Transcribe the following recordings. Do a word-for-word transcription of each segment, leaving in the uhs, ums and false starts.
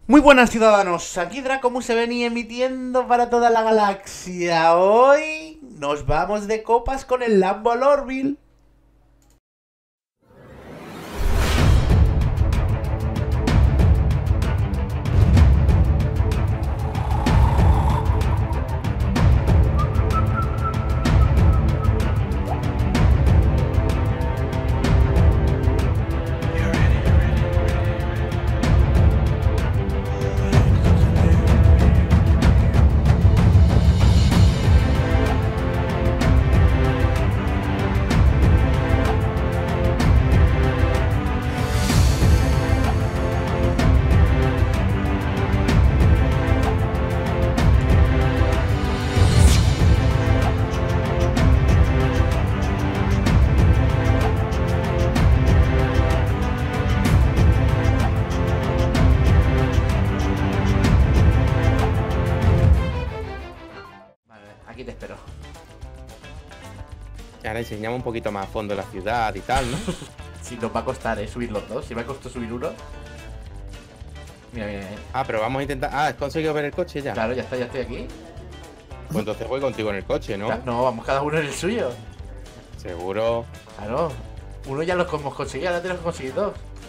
Muy buenas ciudadanos, aquí Dracomus se venía emitiendo para toda la galaxia. Hoy nos vamos de copas con el Lambo Lorville. Aquí te espero. Ahora enseñamos un poquito más a fondo la ciudad y tal, ¿no? Si nos va a costar, ¿eh? Subir los dos. Si me ha costado subir uno. Mira, mira, mira. Ah, pero vamos a intentar... Ah, ¿has conseguido ver el coche ya? Claro, ya está, ya estoy aquí. Pues entonces voy contigo en el coche, ¿no? No, vamos cada uno en el suyo. Seguro. Claro. Uno ya los hemos conseguido, ahora tenemos que conseguir dos.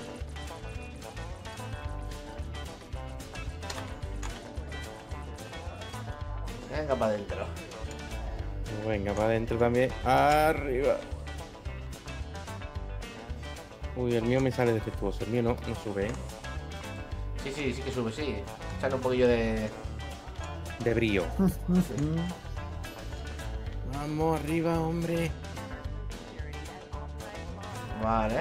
Venga para adentro. Venga, para adentro también. Arriba. Uy, el mío me sale defectuoso. El mío no, no sube, ¿eh? Sí, sí, sí que sube, sí. Echarle un poquillo de... De brillo. Vamos arriba, hombre. Vale.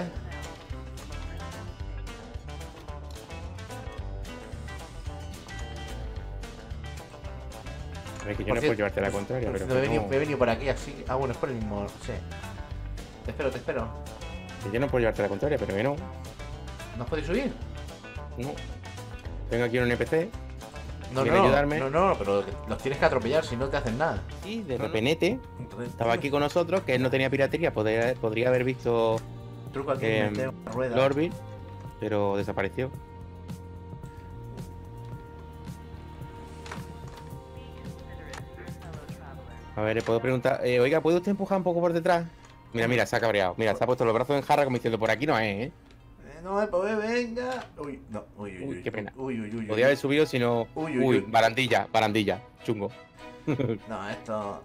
Es que yo Por no cierto, puedo llevarte la contraria, por pero... cierto, me, he venido, no- me he venido por aquí así. Ah, bueno, es por el mismo... Sí. Te espero, te espero. que yo no puedo llevarte la contraria, pero que no. ¿No has podido subir? No. Tengo aquí un N P C. No, ¿Quiere no, ayudarme? no, no, pero los tienes que atropellar si no te hacen nada. Y de repente estaba aquí con nosotros, que él no tenía piratería. Podría, podría haber visto Truco aquí, Eh, meter una rueda. Lorville, pero desapareció. A ver, le puedo preguntar. Eh, oiga, ¿puede usted empujar un poco por detrás? Mira, mira, se ha cabreado. Mira, se ha puesto los brazos en jarra como diciendo, por aquí no es, ¿eh? Eh, no me puede, venga. Uy, no, uy, uy, Uy, uy. qué pena. Uy, uy, uy. Podría uy. haber subido si no. Uy, Uy, uy, uy. barandilla, barandilla. Chungo. No, esto.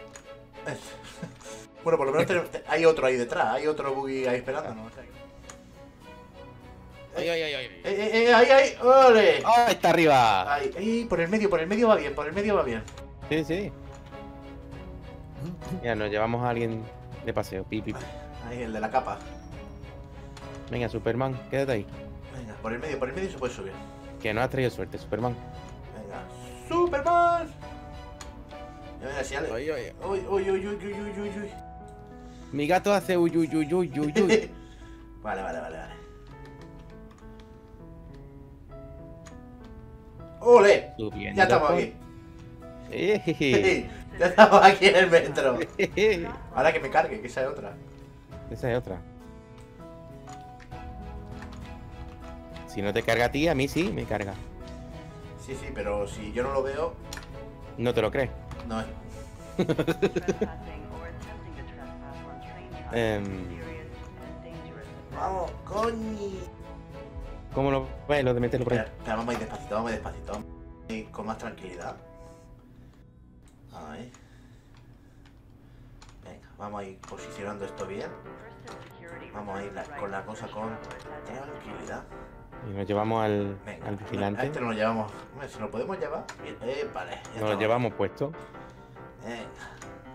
Bueno, por lo menos tenemos- te- hay otro ahí detrás, hay otro buggy ahí esperándonos. Ay, ay, ay, ay. ¡Eh, eh, eh! ¡Ahí, ahí! ¡Ole! ¡Ah, está arriba! Ahí, ahí, por el medio, por el medio va bien, por el medio va bien. Sí, sí. Mira, nos llevamos a alguien de paseo. Pi, pi, pi. Ahí, el de la capa. Venga, Superman, quédate ahí. Venga, por el medio, por el medio se puede subir. Que no has traído suerte, Superman. Venga, ¡Superman! Ya verás, si ale- Ay, ay, ay. Uy, uy, uy, uy, uy, uy, uy, uy. Mi gato hace uy, uy, uy, uy, uy, uy. Vale, vale, vale, vale. ¡Ole! Subiendo Ya estamos por- aquí. Ejeje. Ya estamos aquí en el metro. Ahora que me cargue, que esa es otra. Esa es otra. Si no te carga a ti, a mí sí me carga. Sí, sí, pero si yo no lo veo, No te lo crees. no es. Em, Vamos, coñi. ¿Cómo lo ves lo de meterlo por ahí? Espera, espera, vamos a ir despacito, vamos a ir despacito. Vamos a ir con más tranquilidad. Ahí. Venga, vamos a ir posicionando esto bien. Vamos a ir la- con la cosa con tranquilidad. Y nos llevamos al, Venga, al a vigilante. este nos lo llevamos. Hombre, si lo podemos llevar. Bien, eh, vale. ya Nos lo estamos. llevamos puesto. Venga.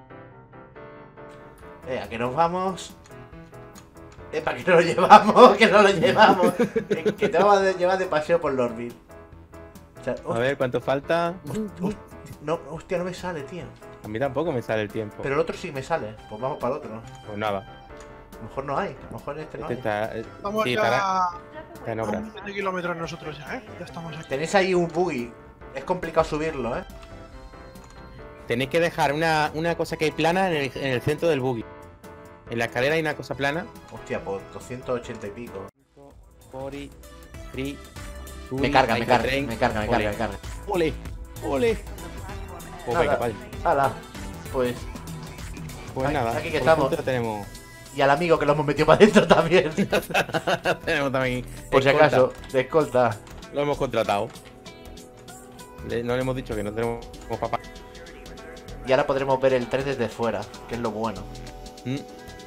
Venga, que nos vamos. Eh, para que no lo llevamos, que no lo llevamos. que, que te vamos a llevar de paseo por Lorville. O sea, A ver, ¿cuánto falta? host- host- no, hostia, no me sale, tío. A mí tampoco me sale el tiempo. Pero el otro sí me sale. Pues vamos para el otro. Pues nada. A lo mejor no hay. A lo mejor este no Este hay. está, eh, Estamos sí, ya estará- a está en un obras. millón de kilómetros nosotros ya, ¿eh? Ya estamos aquí. Tenéis ahí un buggy. Es complicado subirlo, ¿eh? Tenéis que dejar una, una cosa que hay plana en el, en el centro del buggy. En la escalera hay una cosa plana. Hostia, pues doscientos ochenta y pico. cuarenta y tres, Tú, Me carga, ahí me está el carga, tren. me carga, me Ole, carga, me carga. Ole, ole. Pues Nada. venga, vale. Hala, pues. Pues Aquí- nada. aquí que por estamos. dentro tenemos. Y al amigo que lo hemos metido para adentro también. tenemos también. Por si escolta. acaso, de escolta. Lo hemos contratado. Le- no le hemos dicho que no tenemos papá. Y ahora podremos ver el tren desde fuera, que es lo bueno. Mm.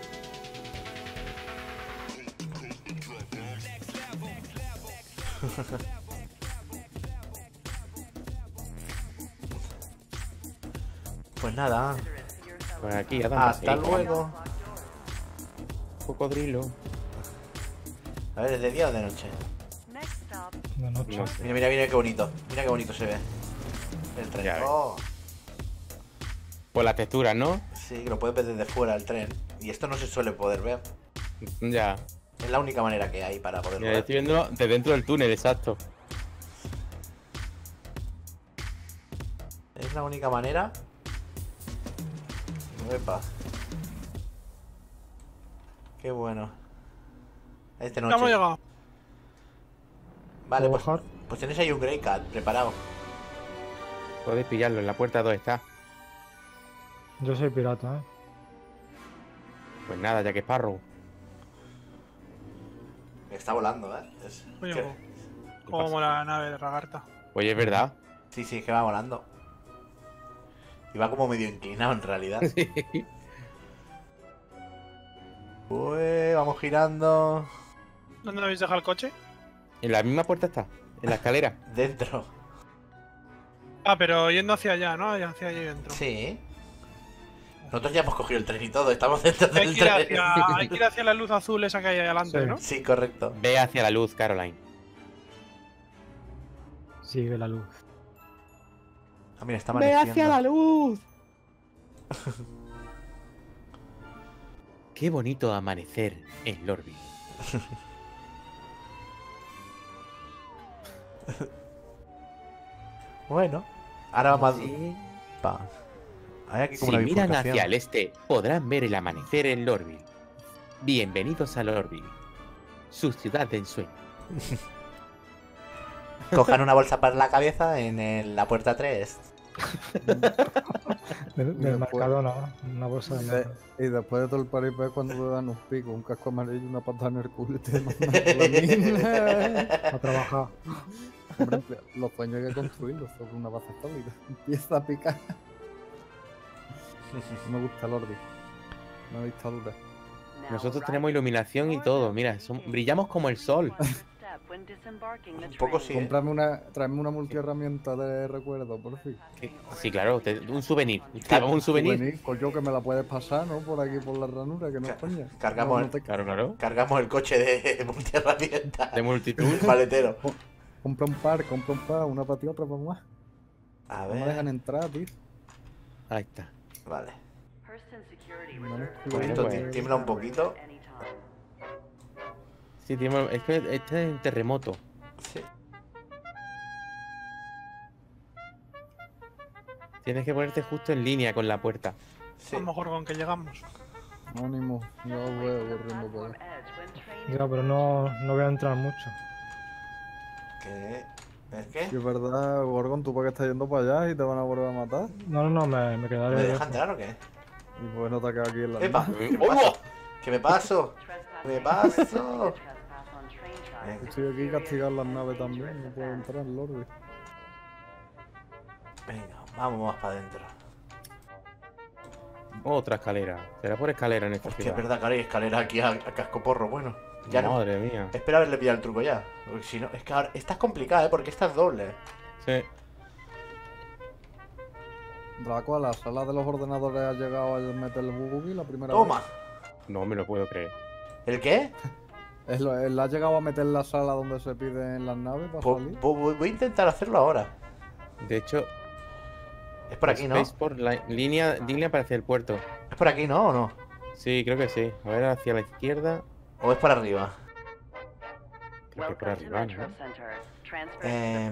Pues nada, Pues aquí, Adam. hasta sí, luego. Cocodrilo. A ver, ¿es de día o de noche? De noche. No sé. Mira, mira, mira qué bonito. Mira qué bonito se ve. El tren. Ya ves. Oh, Por las texturas, ¿no? sí, que lo puedes ver desde fuera el tren. Y esto no se suele poder ver. Ya. Es la única manera que hay para poderlo Mira, ver. estoy viéndolo de dentro del túnel, exacto. Es la única manera. Epa. Qué bueno. Este Ya hemos noche. llegado. Vale, ¿Puedo pues, bajar? pues tienes ahí un Grey Cat preparado. Podéis pillarlo, en la puerta dos está. Yo soy pirata, ¿eh? Pues nada, ya que es Sparrow. Está volando, ¿eh? Es- Oye, que- ¿cómo- ¿cómo mola la nave de Ragarta? Oye, es verdad. Sí, sí, es que va volando. Y va como medio inclinado en realidad. Uy, vamos girando. ¿Dónde habéis dejado el coche? En la misma puerta está, en la escalera. Dentro. Ah, pero yendo hacia allá, ¿no? Hacia allí dentro. Sí. Nosotros ya hemos cogido el tren y todo, estamos dentro Hay del que, ir tren. hacia, hay que ir hacia la luz azul esa que hay ahí adelante, Sí. ¿no? Sí, correcto. Ve hacia la luz, Caroline. Sigue la luz. Ah, mira, está ¡Ve amaneciendo. hacia la luz! Qué bonito amanecer en Lorville. Bueno, ahora vamos Sí. a... Pa. Hay aquí como Si una miran bifurcación. hacia el este, podrán ver el amanecer en Lorville. Bienvenidos a Lorville, su ciudad de ensueño. Cojan una bolsa para la cabeza en el- la puerta tres. Del, Y del después- Mercadona, una bolsa de Y, mierda. de- y después de todo el paripé, cuando te dan un pico, un casco amarillo y una patada en el culo y te mandan por la mina. A trabajar. Hombre, los sueños hay que construirlos sobre una base sólida. Empieza a picar. Me gusta el Orbi. Una dictadura. Nosotros tenemos iluminación y todo, mira, som- brillamos como el sol. Un poco sí, ¿eh? Cómprame una, tráeme una multiherramienta de recuerdo, por fin. Sí, claro, te- un souvenir. Te damos un souvenir. Souvenir, coño, que me la puedes pasar, ¿no? Por aquí, por la ranura, que no Ca- es coña. cargamos No, el- no te- Claro, claro. Cargamos el coche de multiherramienta. De multitud. Maletero. Compra un par, compra un par, una para ti, otra para más. A No me dejan ver. entrar, tío. Ahí está. Vale. No, Un poquito, Bueno, ti- pues. tiembla un poquito. Sí, tiene- es que este es un terremoto. Sí. Tienes que ponerte justo en línea con la puerta. Sí. A lo mejor con que llegamos. Ánimo, yo voy corriendo por ahí. Ya, pero no, no voy a entrar mucho. ¿Qué? ¿Es Si qué? es verdad, Gorgon, tú para qué estás yendo para allá y te van a volver a matar. No, no, no, me, me quedaré. ¿Me lejos. deja entrar o qué? Y pues no te quedas aquí en la ¡Epa! línea. ¿Qué me paso? ¿Qué me paso? ¿Qué me paso? Venga, Estoy aquí a castigar las naves también, no puedo entrar en el Orbi. venga, vamos más para adentro. Otra escalera. Será por escalera en esta Hostia, es ciudad. verdad que ahora hay escalera aquí a, a cascoporro. Bueno, ya no. Madre mía. Espera haberle pillado el truco ya. Porque si no, es que ahora. Esta es complicada, ¿eh? Porque esta es doble. Sí. Draco, a la sala de los ordenadores has llegado a meter el buggy la primera ¡Toma! No me lo puedo creer. ¿El qué? vez. ¿Es lo- ¿Él ha llegado a meter la sala donde se piden las naves para Pues, salir? pues voy voy a intentar hacerlo ahora. De hecho, Es por aquí, ¿no? Spaceport, la línea, línea para hacia el puerto. Es por aquí, ¿no? ¿O no? Sí, creo que sí. A ver, hacia la izquierda. ¿O es por arriba? Creo que por arriba, ¿no? Em,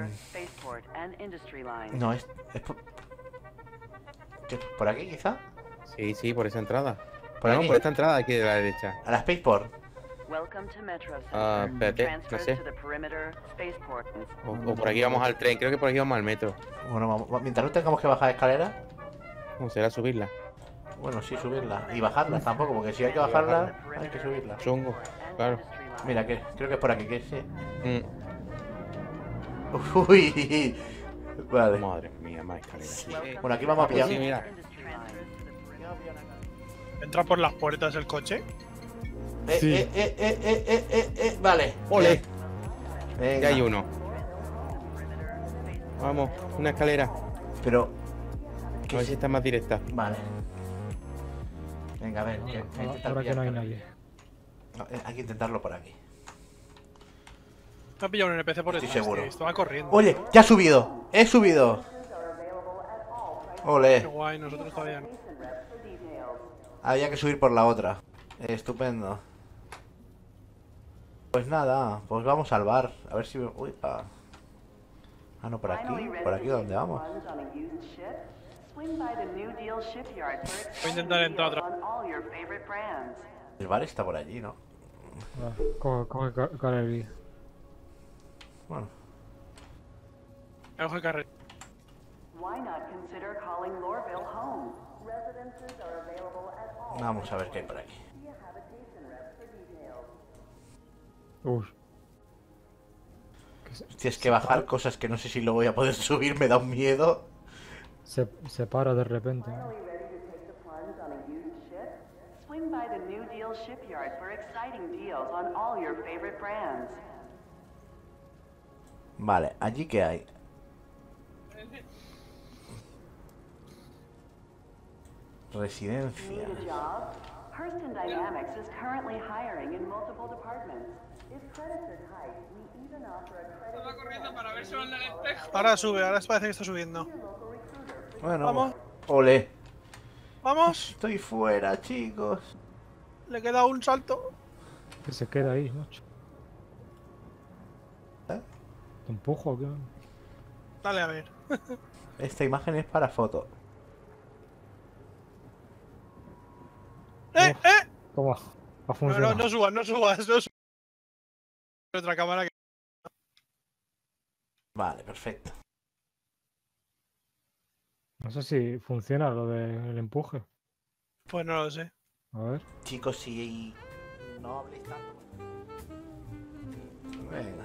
No, es, es por... ¿Qué? ¿Por aquí, quizá? Sí, sí, por esa entrada. ¿Por no, aquí? por esta entrada aquí de la derecha. A la Spaceport. Ah, espérate, no sé. O, o por aquí vamos al tren, creo que por aquí vamos al metro. Bueno, vamos, mientras no tengamos que bajar escaleras. ¿Cómo será subirla? Bueno, sí, subirla. Y bajarla tampoco, porque si hay que bajarla, hay que subirla. Chungo, claro. Mira, que creo que es por aquí, que sí. Mm. Uy. Vale. Madre mía, más escaleras. Bueno, aquí vamos a pillar. Sí, mira. ¿Entra por las puertas el coche? Eh, Sí. eh, eh, eh, eh, eh, eh, eh, vale. Ole, Venga. ya hay uno. Vamos, una escalera. Pero. A ver si está más directa. Vale. Venga, a ver. que- Ahora, voy a intentar ahora que no hay pillar. nadie. No, eh, hay que intentarlo por aquí. Me ha pillado un N P C por Estoy detrás, seguro. tío, estaba corriendo. Oye, ya ha subido. He subido. Qué Ole. guay, nosotros todavía no. Había que subir por la otra. Eh, estupendo. Pues nada, pues vamos al bar. A ver si... Uy, pa. Ah, no, por aquí. Por aquí donde vamos. Voy a intentar entrar otra. El bar está por allí, ¿no? Ah, coge, coge ca- galería. Bueno. Coge el carril. Vamos a ver qué hay por aquí. Uy, Si es que bajar cosas que no sé si lo voy a poder subir me da un miedo. se, se para de repente. ¿no? Swing by the New Deal Shipyard for exciting deals on all your favorite brands. Vale, ¿allí qué hay? Residencia. Need a job? Hurston Dynamics is currently hiring in multiple departments. If credits are tight, we even offer a credit Ahora sube, ahora parece que está subiendo. Bueno, Vamos. ole. ¡Vamos! Estoy fuera, chicos. Le queda un salto. Que se queda ahí, macho. ¿Eh? ¿Te empujo o qué? Dale a ver. Esta imagen es para foto. ¡Eh! Uf. ¡Eh! ¿Cómo ha No, funcionado? no, no subas, no subas, no subas. Otra cámara que... Vale, perfecto. No sé si funciona lo del empuje. Pues no lo sé. A ver. Chicos, si no habléis tanto. Venga.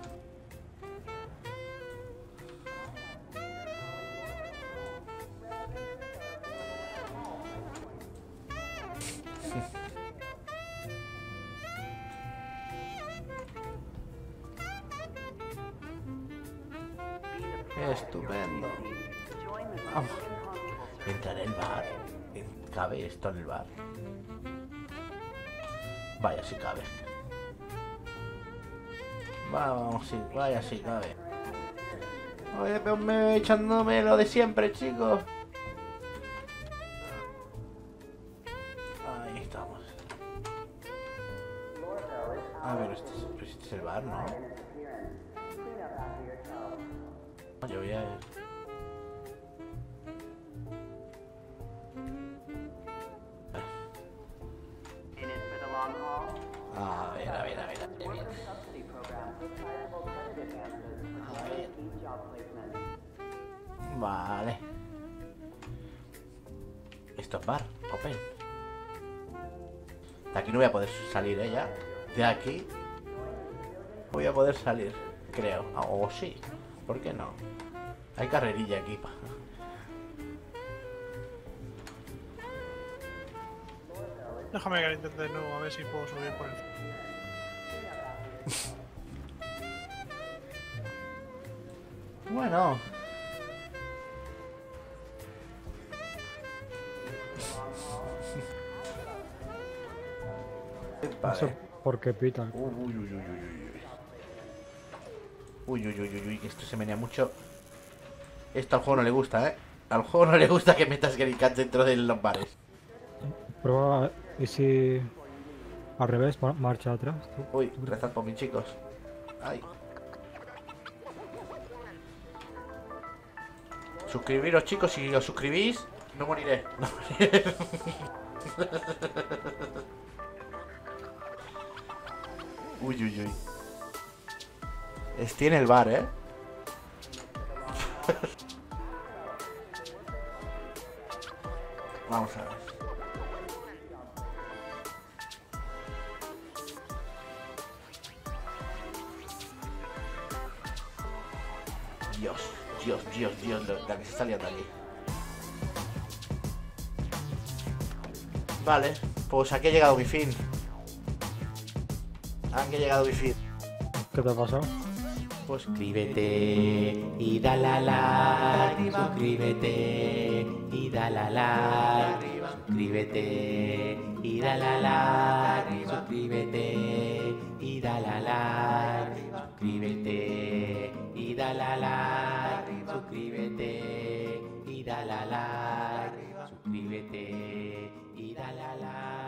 Estupendo. Vamos. Entraré en el bar. En- ¿Cabe esto en el bar? Vaya, si cabe. Vamos, sí, vaya, si cabe. Oye, pero me echándome lo de siempre, chicos. Ahí estamos. A ver, este es, pues este es el bar, ¿no? Yo voy a... in it for the long haul. A ver, a ver, a ver, a ver. Worker subsidy program with sizable credit advances for guaranteed job placement. Vale. Esto es bar, open. De aquí no voy a poder salir, ¿eh? Ya. De aquí voy a poder salir, creo. Ah, o sí. ¿Por qué no? Hay carrerilla aquí, pa. Déjame que lo intente de nuevo, a ver si puedo subir por el... Bueno. No sé Vale. por qué pita. Uy, uy, uy, uy, uy, uy. Uy, uy, uy, uy, uy, que esto se menea mucho. Esto al juego no le gusta, ¿eh? Al juego no le gusta que metas Gericat dentro de los bares. Prueba. ¿Y si al revés ma- marcha atrás? Tú? Uy, rezad por mí, chicos. Ay. Suscribiros, chicos, si os suscribís, no moriré. No moriré. Uy, uy, uy. Estoy en el bar, ¿eh? Vamos a ver. Dios, Dios, Dios, Dios, lo- la que se está liando aquí. Vale, pues aquí ha llegado mi fin. Aquí ha llegado mi fin. ¿Qué te ha pasado? Pues Suscríbete y dale a like, suscríbete y dale a like, suscríbete y dale a like, suscríbete y dale a like, suscríbete y dale a like, suscríbete y dale a like, suscríbete y dale a like.